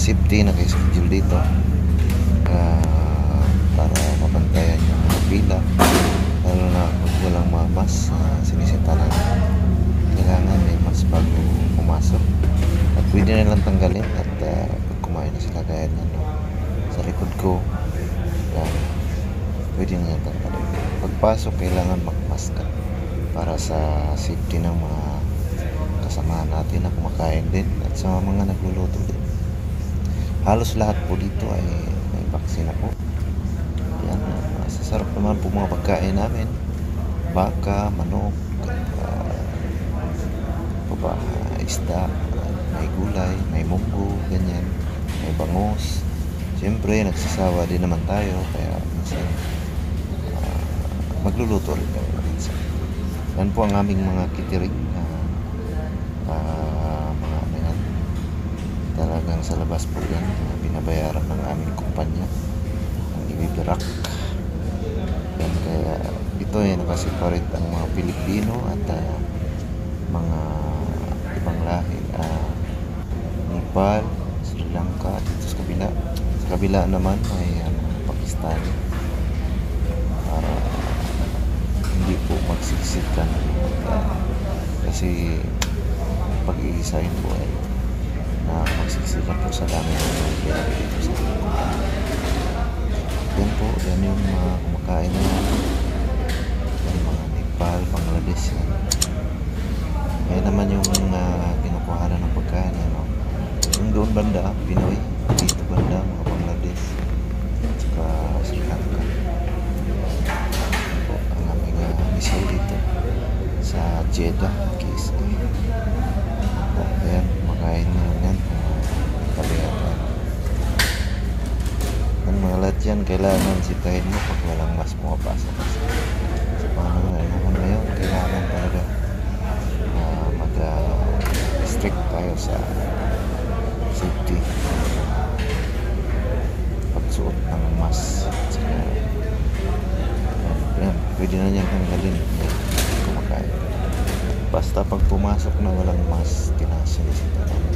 safety naka-schedule dito para mabantayan yung mga pila, lalo na pag walang mga mas sinisita na kailangan may mas bago pumasok, at pwede na lang tanggalin at pag kumain na sila gaya na sa likod ko yan, pwede na lang tanggalin. Pagpasok kailangan magmask ka para sa safety ng mga kasamahan natin na kumakain din at sa mga nagluluto din. Halos lahat po dito ay may vaksina po. Yan, sasarap naman po mga pagkain namin, baka, manok, isda, may gulay, may munggo, ganyan, may bangus. Siyempre nagsasawa din naman tayo, kaya minsan magluluto rin tayo minsan. Yan po ang aming mga catering, mga ano yan, talagang sa labas po yan, binabayaran ng aming kumpanya, ang ibibirak yan. Kaya ito ay nakaseparate ang mga Pilipino at mga ibang lahi, Nepal, Sri Lanka, dito sa kabila naman ay Pakistan, para hindi po magsiksikan, kasi pag-iisahin po ay na magsiksikan po sa dami ng mga dito sa kumpanya. Yan po, yan yung mga kumakain na yan, mga Nepal, Bangladesh yan. Kaya naman yung kinukuha na ng pagkain yan, yung doon banda, Pinoy, dito banda, mga Bangladesh at saka Sri Lanka. Yan po ang aming mission dito sa Jeddah, KSA. Ayan, kumakain na yan kalihatan. Ang mga lahat yan, kailangan sitahin mo pag walang mas pumapasok. So paano ngayon, kailangan talaga mag-strict tayo sa safety, pagsuot ng mask. Yan, pwede na niyang tanggalin kumakain. Basta pag pumasok na walang mask, tinasinisita namin.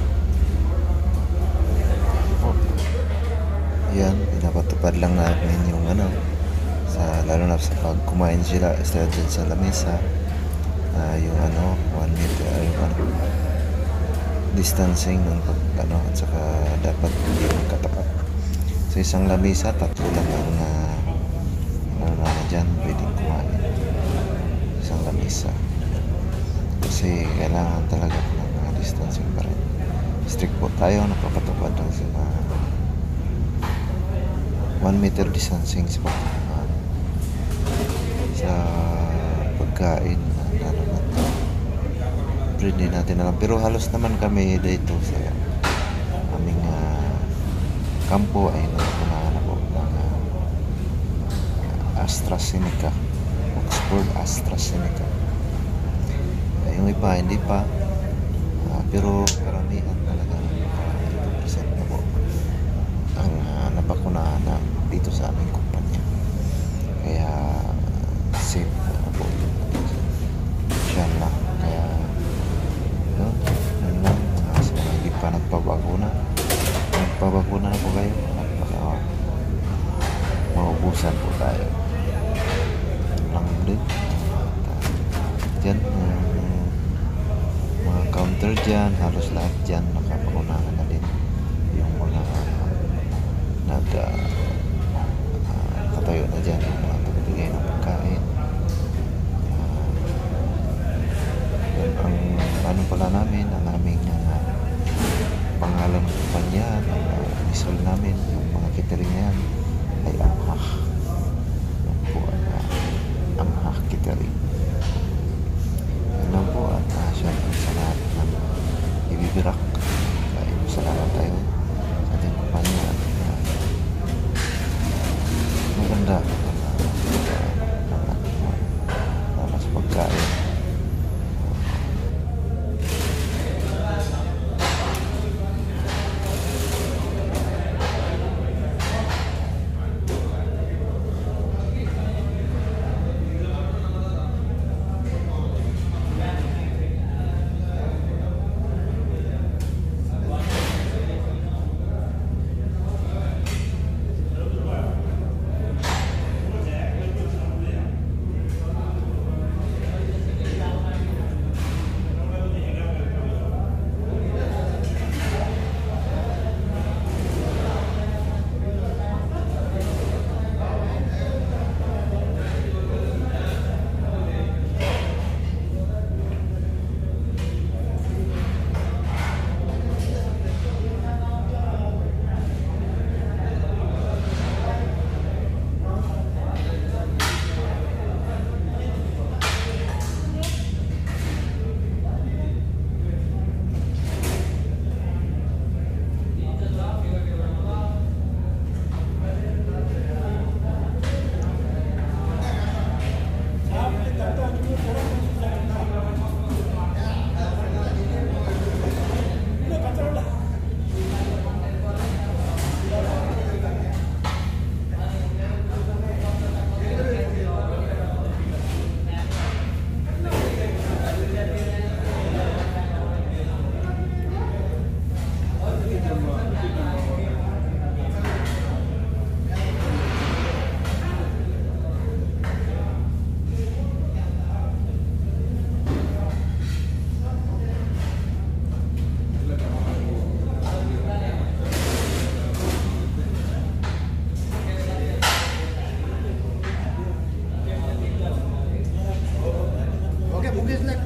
Yan, pinapatupad lang namin yung lalo na sa pag kumain sila dyan sa lamesa, yung 1 meter, yung distancing ng at saka dapat hindi magkatapat. Sa isang lamesa, 3 lang ang dyan pwedeng kumain isang lamesa, kasi kailangan talaga ng distancing pa rin. Strict po tayo, napapatupad lang sila 1 meter distancing sa pagkain, lalo na ito hindi natin alam, pero halos naman kami dito sa aming kampo ay nakunahan ako ng AstraZeneca, Oxford AstraZeneca. Yung iba hindi pa, pero karamihan talaga 80% na po ang nabakunahan na dito sa aming kumpanya, kaya safe na po siya lang. Kaya yun lang, sa mga hindi pa nagpabakuna na po kayo at baka maubusan po tayo lang din. Dyan mga counter dyan, halos lahat dyan nakapakunahan na din, yung mga katayo na dyan, yung mga nagbibigay ng pagkain. Ang pala namin, ang aming pangalan ng kumpanya, ang misol namin, yung mga catering na yan ay Amhah. Yan po ang Amhah Catering. Yan lang po, at syempre sa lahat ng ibibirak, kaya salamat tayo sa ating kumpanya at maganda sa pagkain.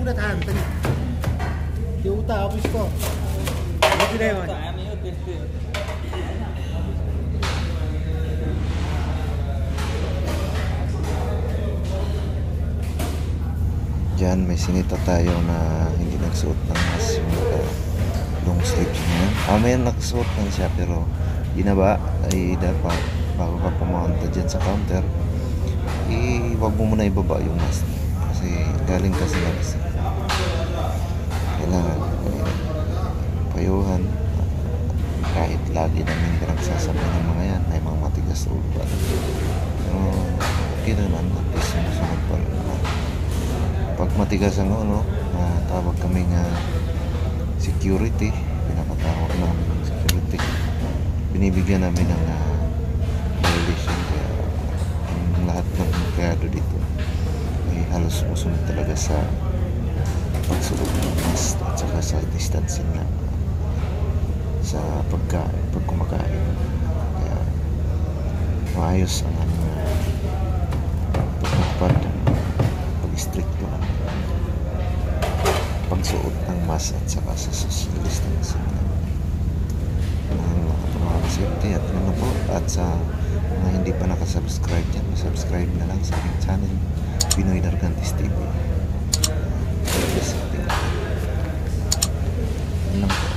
udah tahan tadi. Dia udah habis kok. Gitu deh, Mas. Diyan may sinita tayo na hindi nagsuot ng mask, yung naka long sleeves niya. May nagsuot lang siya pero ginaba ay dapat bago ka pumunta dyan sa counter, wag mo muna ibaba yung mask kasi galing kasi labas. Kailangan payuhan, kahit lagi namin pinagsasabi ng mga yan ay mga matigas ulo pa. Pero okay naman, at least sumusunod pa rin naman. Pag matigas ang ulo, tawag kami nga security, pinapatawag namin ng security, binibigyan namin ng violation. Kaya ang lahat ng empleyado dito ay halos sumusunod talaga sa pagsulog ng mask at saka sa distancing na sa pag kumakain. Kaya maayos ang pagpapad, pag-stricto ng pagsuot ng mask at saka sa social distancing ng mga safety. At ano po, at sa mga hindi pa nakasubscribe dyan, subscribe na lang sa aking channel, Pinoy Dargantes TV. Yan lang po.